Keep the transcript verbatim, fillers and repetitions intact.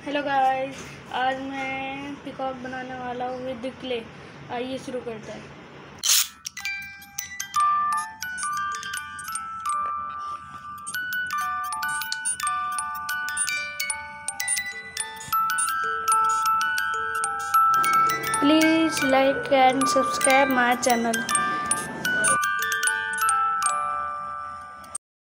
Hello guys, आज मैं peacock बनाने वाला हूँ विद क्ले। आइए शुरू करते हैं। Please like and subscribe my channel.